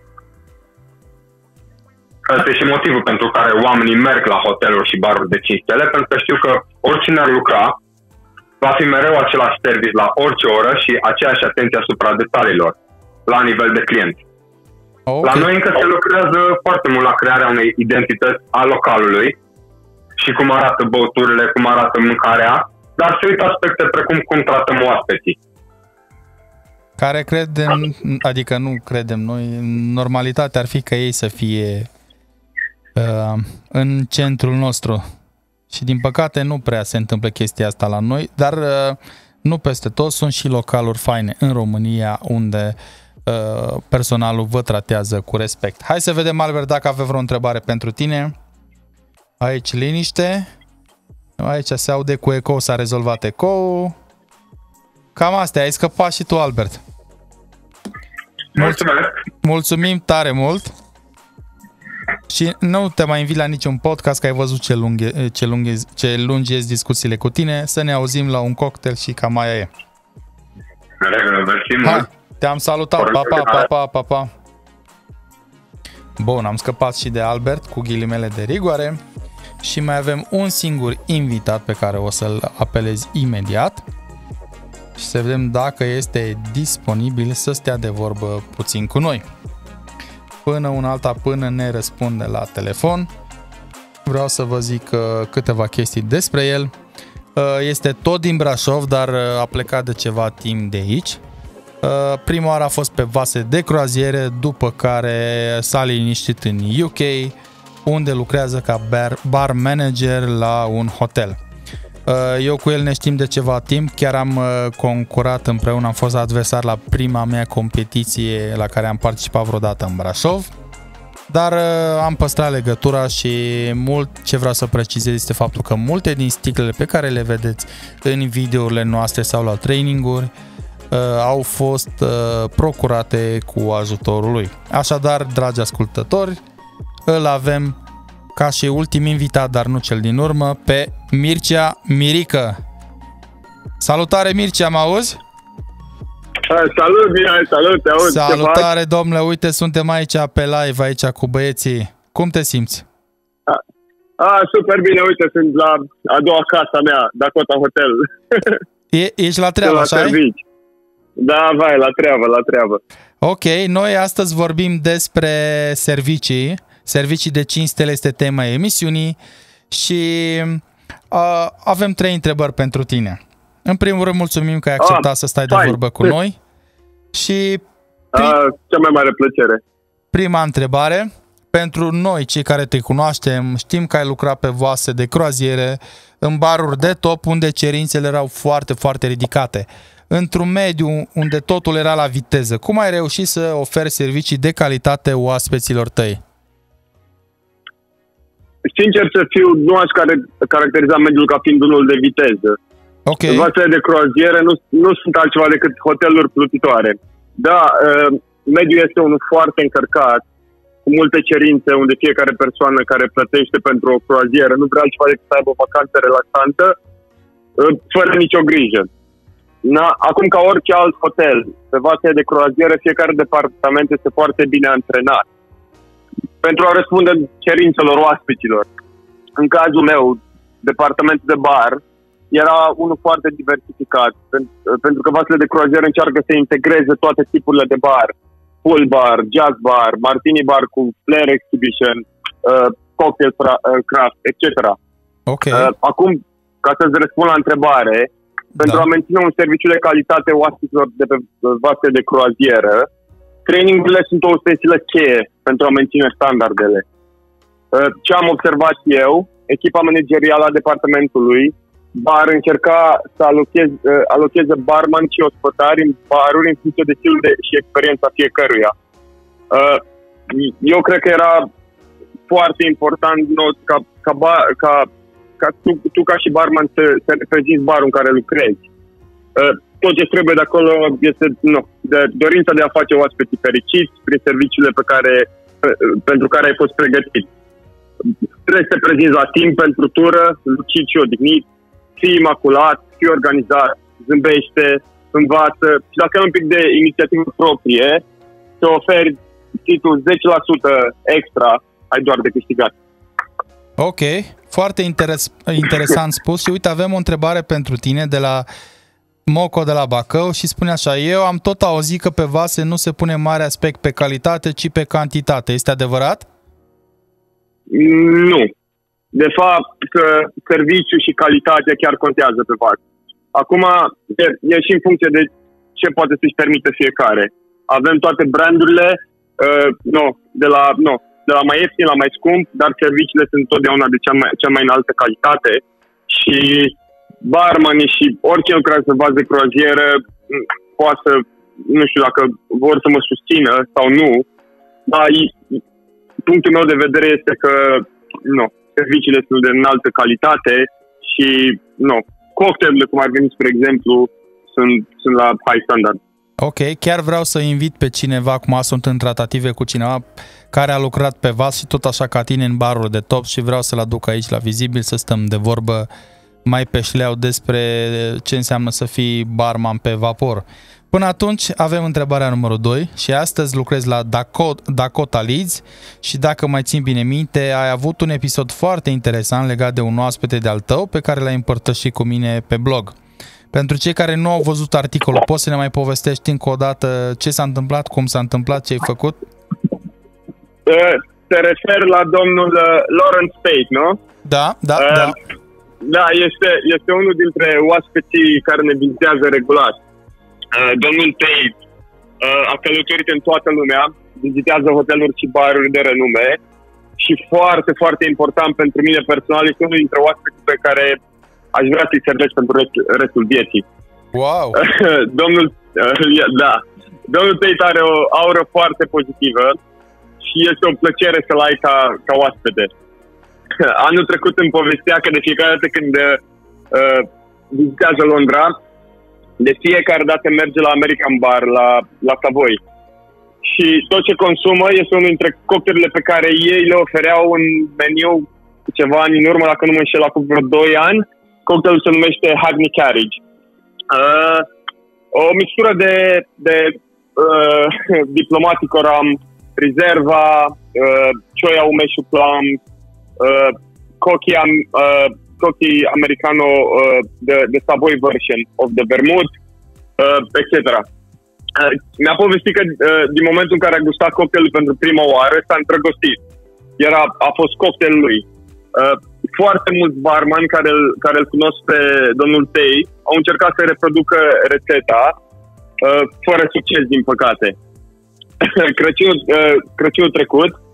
Asta e și motivul pentru care oamenii merg la hoteluri și baruri de cinci stele, pentru că știu că oricine ar lucra, va fi mereu același service la orice oră și aceeași atenție asupra detaliilor, la nivel de client. Okay. La noi încă se lucrează foarte mult la crearea unei identități a localului, și cum arată băuturile, cum arată mâncarea, dar se uită aspecte precum cum tratăm oaspeții. Care credem, adică nu credem noi, normalitatea ar fi ca ei să fie uh, în centrul nostru. Și din păcate nu prea se întâmplă chestia asta la noi, dar uh, nu peste tot, sunt și localuri faine în România unde uh, personalul vă tratează cu respect. Hai să vedem, Albert, dacă avem vreo întrebare pentru tine. Aici liniște. Aici se aude cu ecou, s-a rezolvat ecou. Cam astea, ai scăpat și tu, Albert. Mulțumesc. Mulțumim tare mult. Și nu te mai invit la niciun podcast, că ai văzut ce lungi, ce lungi, ce lungi ies discuțiile cu tine. Să ne auzim la un cocktail și cam aia e. Hai, te-am salutat. Pa, pa, pa, pa, pa, pa. Bun, am scăpat și de Albert cu ghilimele de rigoare. Și mai avem un singur invitat pe care o să-l apelez imediat și să vedem dacă este disponibil să stea de vorbă puțin cu noi. Până un alta, până ne răspunde la telefon, vreau să vă zic câteva chestii despre el. Este tot din Brașov, dar a plecat de ceva timp de aici. Prima oară a fost pe vase de croaziere, după care s-a liniștit în U K, unde lucrează ca bar, bar manager la un hotel. Eu cu el ne știm de ceva timp, chiar am concurat împreună, am fost adversar la prima mea competiție la care am participat vreodată în Brașov, dar am păstrat legătura și mult ce vreau să precizez este faptul că multe din sticlele pe care le vedeți în videourile noastre sau la traininguri au fost procurate cu ajutorul lui. Așadar, dragi ascultători, îl avem ca și ultim invitat, dar nu cel din urmă, pe Mircea Mirică. Salutare, Mircea, mă auzi? Salut, Mihai, salut, te auzi. Salutare, domnule, uite, suntem aici pe live, aici cu băieții. Cum te simți? A, a super bine, uite, sunt la a doua casa mea, Dakota Hotel. E, ești la treabă, așa? Da, vai, la treabă, la treabă. Ok, noi astăzi vorbim despre servicii. Servicii de cinci stele este tema emisiunii și uh, avem trei întrebări pentru tine. În primul rând, mulțumim că ai acceptat ah, să stai fine. de vorbă cu noi. Și prim... uh, cea mai mare plăcere. Prima întrebare, pentru noi, cei care te cunoaștem, știm că ai lucrat pe vase de croaziere, în baruri de top, unde cerințele erau foarte, foarte ridicate. Într-un mediu unde totul era la viteză, cum ai reușit să oferi servicii de calitate oaspeților tăi? Sincer să fiu, nu aș caracteriza mediul ca fiind unul de viteză. Okay. Vasele de croaziere nu, nu sunt altceva decât hoteluri plutitoare. Da, mediul este unul foarte încărcat, cu multe cerințe, unde fiecare persoană care plătește pentru o croazieră nu vrea altceva decât să aibă o vacanță relaxantă, fără nicio grijă. Na, acum, ca orice alt hotel, pe vasele de croazieră, fiecare departament este foarte bine antrenat pentru a răspunde cerințelor oaspeților. În cazul meu, departamentul de bar era unul foarte diversificat, pentru că vasele de croazieră încearcă să integreze toate tipurile de bar: pool bar, jazz bar, martini bar cu flair exhibition, uh, cocktail craft, et cetera. Okay. Uh, acum, ca să-ți răspund la întrebare, da. Pentru a menține un serviciu de calitate oaspeților de pe vasele de croazieră, trainingurile sunt o ustensilă cheie pentru a menține standardele. Uh, ce am observat eu, echipa managerială a departamentului bar încerca să alocheze, uh, alocheze barman și ospătari în baruri în funcție de stilul de, și experiența fiecăruia. Uh, eu cred că era foarte important no, ca, ca, bar, ca, ca tu, tu ca și barman să, să reprezinți barul în care lucrezi. Uh, tot ce trebuie de acolo este no, de dorința de a face oaspeții fericiți prin serviciile pe care, pe, pentru care ai fost pregătit. Trebuie să te prezinți la timp pentru tură, lucid și odihnit, fii imaculat, fii organizat, zâmbește, învață și dacă ai un pic de inițiativă proprie, să oferi titlul zece la sută extra, ai doar de câștigat. Ok, foarte interes- interesant spus și uite, avem o întrebare pentru tine de la Moco de la Bacău și spune așa: eu am tot auzit că pe vase nu se pune mare aspect pe calitate, ci pe cantitate. Este adevărat? Nu. De fapt, că serviciul și calitatea chiar contează pe vas. Acum, e, e și în funcție de ce poate să-și permite fiecare. Avem toate brandurile, uh, no, de, la, no, de la mai ieftin la mai scump, dar serviciile sunt totdeauna de cea mai, cea mai înaltă calitate și barmanii și orice lucrează pe vas de croazieră poate să, nu știu dacă vor să mă susțină sau nu, dar punctul meu de vedere este că nu, serviciile sunt de înaltă calitate și nu, cocktailurile, cum ar veni, spre exemplu, sunt, sunt la high standard. Ok, chiar vreau să invit pe cineva, acum sunt în tratative cu cineva care a lucrat pe vas și tot așa ca tine în baruri de top și vreau să-l aduc aici la Vizibil să stăm de vorbă mai pe șleau despre ce înseamnă să fii barman pe vapor. Până atunci avem întrebarea numărul doi și astăzi lucrezi la Dakota, Dakota Leeds și dacă mai țin bine minte, ai avut un episod foarte interesant legat de un oaspete de-al tău pe care l-ai împărtășit cu mine pe blog. Pentru cei care nu au văzut articolul, poți să ne mai povestești încă o dată ce s-a întâmplat, cum s-a întâmplat, ce ai făcut? Te referi la domnul Lawrence Tate, nu? Da, da, uh, da. Da, este, este unul dintre oaspeții care ne vizitează regulat. Uh, domnul Tate uh, a călătorit în toată lumea, vizitează hoteluri și baruri de renume și foarte, foarte important pentru mine personal, este unul dintre oaspeții pe care aș vrea să-i servesc pentru restul, restul vieții. Wow! Domnul, uh, da, domnul Tate are o aură foarte pozitivă și este o plăcere să-l ai ca, ca oaspete. Anul trecut îmi povestea că de fiecare dată când uh, vizitează Londra, de fiecare dată merge la American Bar, la, la Savoy. Și tot ce consumă este unul dintre cocktailurile pe care ei le ofereau în meniu ceva ani în urmă, dacă nu mă înșel, acum vreo doi ani. Cocktailul se numește Hackney Carriage. Uh, o mixtură de, de uh, Diplomatico Rum, Reserva, uh, Choia Umeshu Plum, uh, Cocky, uh, Cocky Americano, uh, the, the Savoy version of the Vermouth, uh, et cetera. Uh, mi-a povestit că uh, din momentul în care a gustat cocktailul pentru prima oară, s-a îndrăgostit. Era, a fost cocktailul lui. Uh, foarte mulți barman care, care îl cunosc pe domnul Tei au încercat să reproducă rețeta, uh, fără succes, din păcate. Crăciunul, uh, Crăciunul trecut,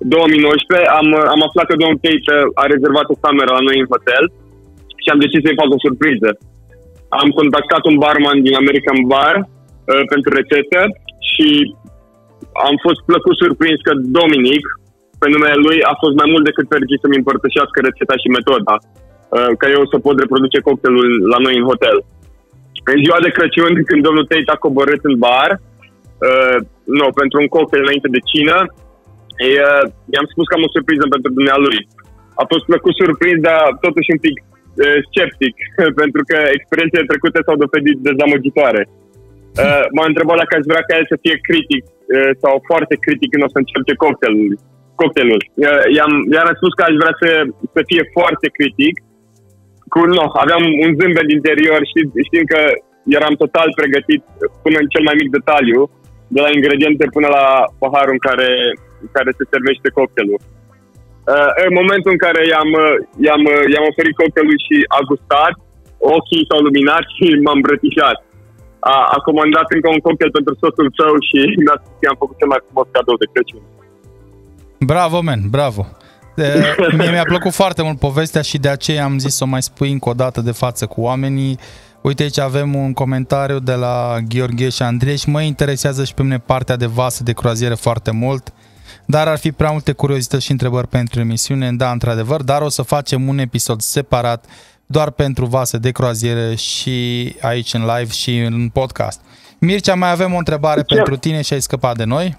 două mii nouăsprezece, am, am aflat că domnul Tate a rezervat o cameră la noi în hotel și am decis să-i fac o surpriză. Am contactat un barman din American Bar uh, pentru rețetă și am fost plăcut surprins că Dominic, pe numele lui, a fost mai mult decât fericit să-mi împărtășească rețeta și metoda, uh, ca eu să pot reproduce cocktailul la noi în hotel. În ziua de Crăciun, când domnul Tate a coborât în bar, uh, no, pentru un cocktail înainte de cină, uh, i-am spus că am o surpriză pentru dumnealui. A fost plăcut surprins, dar totuși un pic uh, sceptic, pentru că experiențele trecute s-au dovedit dezamăgitoare. Uh, m-a întrebat dacă aș vrea ca el să fie critic uh, sau foarte critic când o să încerce cocktailul. cocktailul. Uh, i-am, i-am răspuns că aș vrea să, să fie foarte critic. Cu, no, aveam un zâmbet interior, știi, știind că eram total pregătit până în cel mai mic detaliu, de la ingrediente până la paharul în care, în care se servește cocktailul. Uh, în momentul în care i-am, i-am, i-am oferit cocktailul și a gustat, ochii s-au luminat și m-am îmbrățișat. A, a comandat încă un cocktail pentru soțul său și mi-a spus că am făcut cel mai frumos cadou de Crăciun. Bravo, man, bravo! De, mie mi-a plăcut foarte mult povestea și de aceea am zis să o mai spui încă o dată de față cu oamenii. Uite, aici avem un comentariu de la Gheorghe și Andrei și mă interesează și pe mine partea de vase de croazieră foarte mult, dar ar fi prea multe curiozități și întrebări pentru emisiune, da, într-adevăr, dar o să facem un episod separat doar pentru vase de croazieră și aici în live și în podcast. Mircea, mai avem o întrebare Ce? pentru tine și ai scăpat de noi.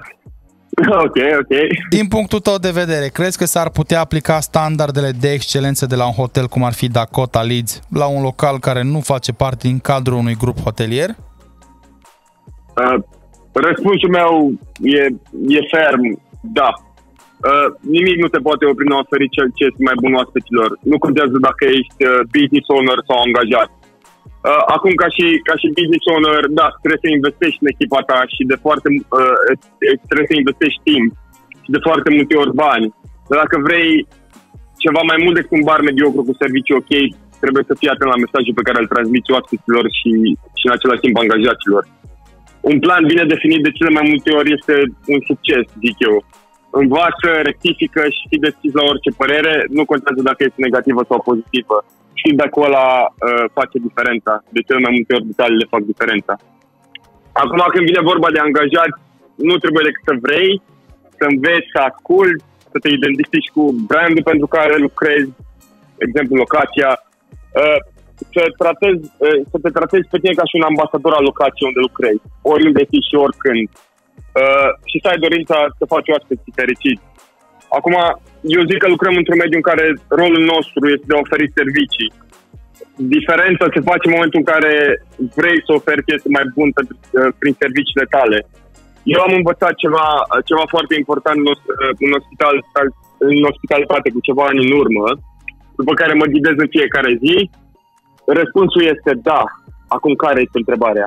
Ok, ok. Din punctul tău de vedere, crezi că s-ar putea aplica standardele de excelență de la un hotel cum ar fi Dakota Leeds la un local care nu face parte din cadrul unui grup hotelier? Uh, răspunsul meu e, e ferm, da. Uh, nimic nu te poate opri în a oferi cel ce este mai bun oaspeților. Nu contează dacă ești uh, business owner sau angajat. Uh, acum, ca și, ca și business owner, da, trebuie să investești în echipa ta și de foarte, uh, trebuie să investești timp și de foarte multe ori bani. Dar dacă vrei ceva mai mult decât un bar mediocru cu servicii ok, trebuie să fii atent la mesajul pe care îl transmiți oaspeților și, și în același timp angajaților. Un plan bine definit de cele mai multe ori este un succes, zic eu. Învață, rectifică și fii deschis la orice părere, nu contează dacă este negativă sau pozitivă. Și dacă ăla uh, face diferența. De cele mai multe ori detaliile fac diferența. Acum, când vine vorba de angajați, nu trebuie decât să vrei, să înveți, să asculți, să te identifici cu brandul pentru care lucrezi, de exemplu locația, uh, să, tratezi, uh, să te tratezi pe tine ca și un ambasador al locației unde lucrezi, oriunde ești și oricând. Uh, și să ai dorința să faci oaspeții fericiți. Acum, eu zic că lucrăm într-un mediu în care rolul nostru este de a oferi servicii. Diferența se face în momentul în care vrei să oferi ce este mai bun pentru, uh, prin serviciile tale. Eu am învățat ceva, ceva foarte important în, în, hospital, în hospitalitate cu ceva ani în urmă, după care mă ghidez în fiecare zi. Răspunsul este da. Acum care este întrebarea?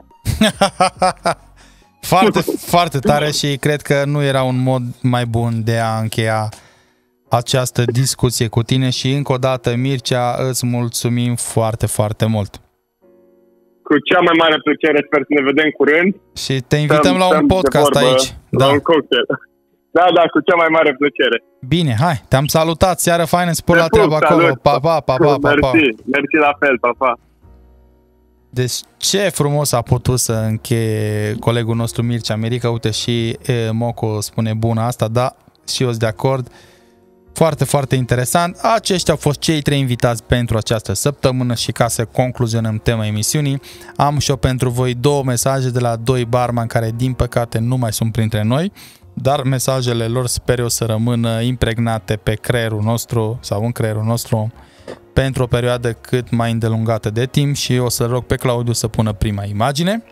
Foarte, foarte tare și cred că nu era un mod mai bun de a încheia această discuție cu tine și încă o dată, Mircea, îți mulțumim foarte, foarte mult. Cu cea mai mare plăcere, sper să ne vedem curând. Și te invităm la un podcast aici. La un cocktail. Da, da, cu cea mai mare plăcere. Bine, hai, te-am salutat, seară faină, spor la treabă acolo. Pa, pa, pa, pa, pa, pa. Mersi, mersi la fel, pa, pa. Deci ce frumos a putut să încheie colegul nostru Mircea Mirica. Uite și e, Moco spune bună asta, da, și eu sunt de acord. Foarte, foarte interesant. Aceștia au fost cei trei invitați pentru această săptămână și ca să concluzionăm tema emisiunii, am și eu pentru voi două mesaje de la doi barmani care din păcate nu mai sunt printre noi, dar mesajele lor sper eu să rămână impregnate pe creierul nostru sau în creierul nostru pentru o perioadă cât mai îndelungată de timp și o să rog pe Claudiu să pună prima imagine.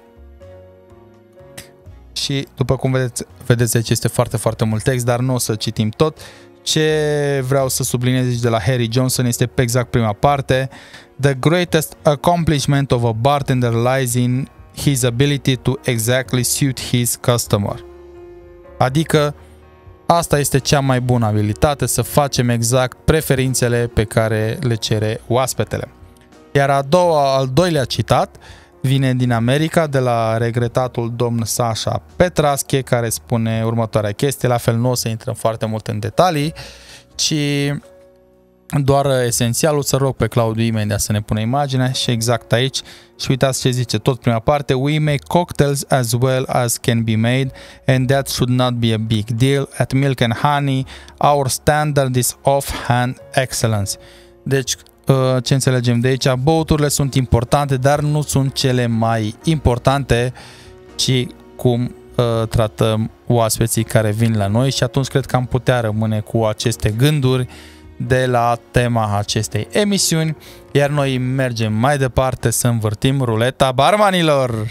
Și după cum vedeți, vedeți aici este foarte, foarte mult text, dar nu o să citim tot. Ce vreau să subliniez aici de la Harry Johnson este pe exact prima parte. The greatest accomplishment of a bartender lies in his ability to exactly suit his customer. Adică asta este cea mai bună abilitate, să facem exact preferințele pe care le cere oaspetele. Iar a doua, al doilea citat, vine din America, de la regretatul domn Sasha Petrasche, care spune următoarea chestie. La fel nu o să intrăm foarte mult în detalii, ci doar esențialul. Să rog pe Claudiu imediat să ne pună imaginea și exact aici. Și uitați ce zice tot prima parte: we make cocktails as well as can be made and that should not be a big deal. At Milk and Honey our standard is off-hand excellence. Deci ce înțelegem de aici? Băuturile sunt importante, dar nu sunt cele mai importante, ci cum uh, tratăm oaspeții care vin la noi. Și atunci cred că am putea rămâne cu aceste gânduri de la tema acestei emisiuni, iar noi mergem mai departe să învârtim ruleta barmanilor.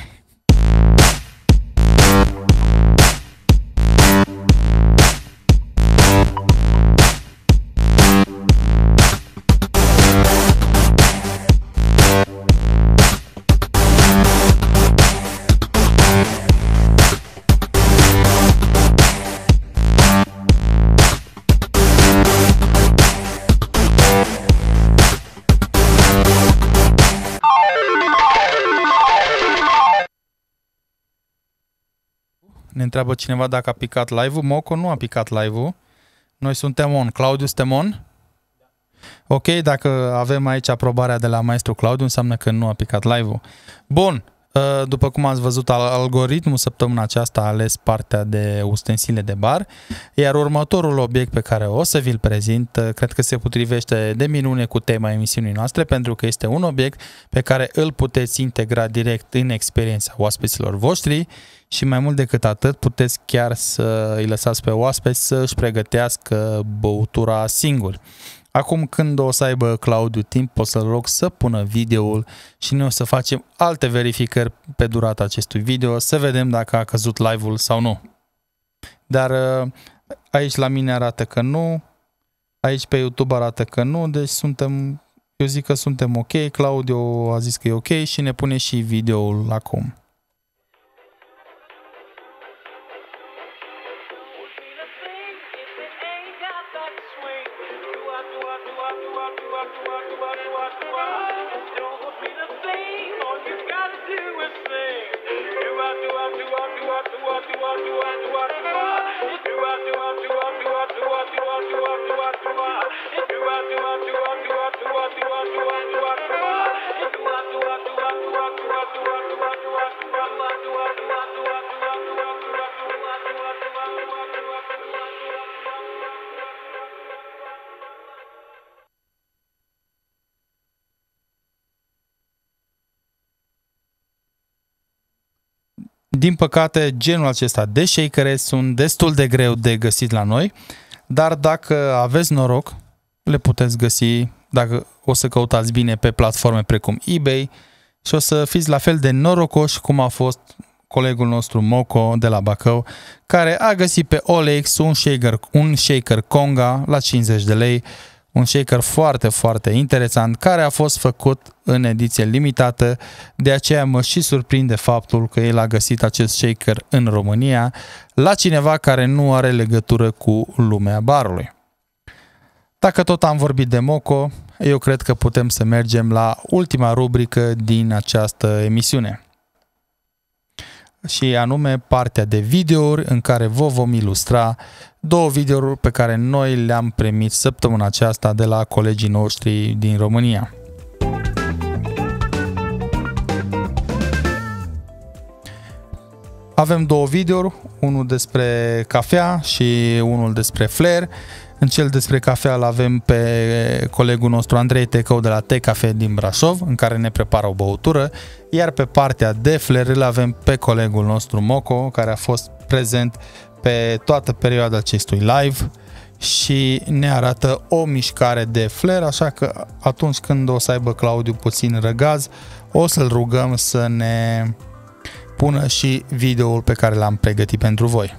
Ne întreabă cineva dacă a picat live-ul. Moco nu a picat live-ul. Noi suntem on. Claudiu, suntem on? Ok, dacă avem aici aprobarea de la maestru Claudiu, înseamnă că nu a picat live-ul. Bun, după cum ați văzut, algoritmul săptămâna aceasta a ales partea de ustensile de bar, iar următorul obiect pe care o să vi-l prezint, cred că se potrivește de minune cu tema emisiunii noastre, pentru că este un obiect pe care îl puteți integra direct în experiența oaspeților voștri și mai mult decât atât puteți chiar să îi lăsați pe oaspeți să își pregătească băutura singuri. Acum, când o să aibă Claudiu timp, o să-l rog să pună videoul și noi o să facem alte verificări pe durata acestui video, să vedem dacă a căzut live-ul sau nu. Dar aici la mine arată că nu, aici pe YouTube arată că nu, deci suntem, eu zic că suntem ok, Claudiu a zis că e ok și ne pune și videoul acum. Din păcate, genul acesta de shakere sunt destul de greu de găsit la noi, dar dacă aveți noroc, le puteți găsi, dacă o să căutați bine, pe platforme precum eBay și o să fiți la fel de norocoși cum a fost colegul nostru Moco de la Bacău, care a găsit pe O L X un shaker, un shaker Conga la cincizeci de lei, un shaker foarte, foarte interesant, care a fost făcut în ediție limitată, de aceea mă și surprinde faptul că el a găsit acest shaker în România la cineva care nu are legătură cu lumea barului. Dacă tot am vorbit de Moco, eu cred că putem să mergem la ultima rubrică din această emisiune. Și anume partea de videouri în care vă vom ilustra două videouri pe care noi le-am primit săptămâna aceasta de la colegii noștri din România. Avem două videouri, unul despre cafea și unul despre flair. În cel despre cafea îl avem pe colegul nostru Andrei Tecău de la Tecafe din Brașov, în care ne prepară o băutură, iar pe partea de flair îl avem pe colegul nostru Moco, care a fost prezent pe toată perioada acestui live și ne arată o mișcare de flair, așa că atunci când o să aibă Claudiu puțin răgaz, o să-l rugăm să ne pună și videoul pe care l-am pregătit pentru voi.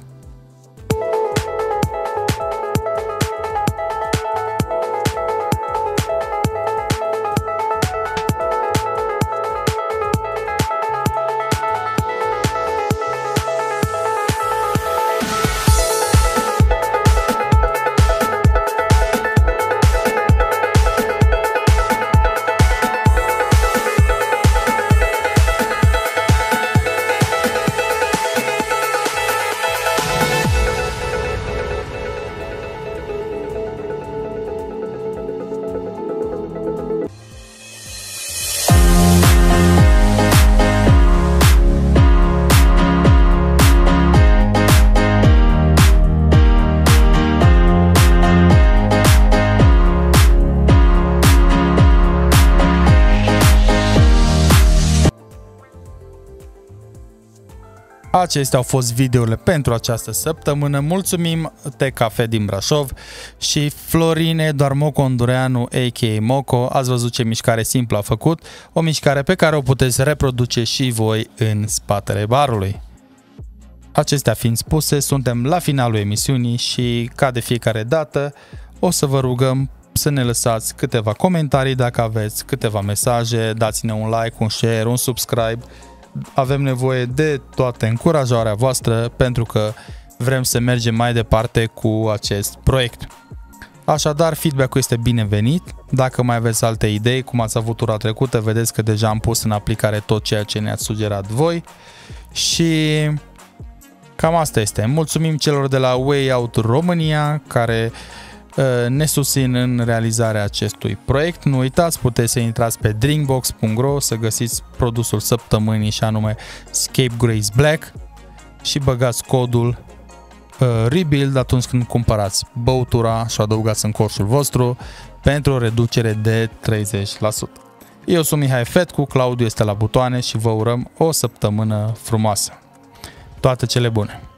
Acestea au fost videourile pentru această săptămână. Mulțumim Te Cafe din Brașov și Florin Eduard Mocondureanu, a k a. Moco. Ați văzut ce mișcare simplă a făcut, o mișcare pe care o puteți reproduce și voi în spatele barului. Acestea fiind spuse, suntem la finalul emisiunii și, ca de fiecare dată, o să vă rugăm să ne lăsați câteva comentarii dacă aveți, câteva mesaje, dați-ne un like, un share, un subscribe. Avem nevoie de toată încurajarea voastră pentru că vrem să mergem mai departe cu acest proiect. Așadar, feedback-ul este binevenit. Dacă mai aveți alte idei, cum ați avut tura trecută, vedeți că deja am pus în aplicare tot ceea ce ne-ați sugerat voi. Și cam asta este. Mulțumim celor de la Way Out România care ne susțin în realizarea acestui proiect. Nu uitați, puteți să intrați pe drinkbox punct ro să găsiți produsul săptămânii și anume Scapegrace Black și băgați codul uh, Rebuild atunci când cumpărați băutura și o adăugați în coșul vostru pentru o reducere de treizeci la sută. Eu sunt Mihai Fetcu, Claudiu este la butoane și vă urăm o săptămână frumoasă. Toate cele bune!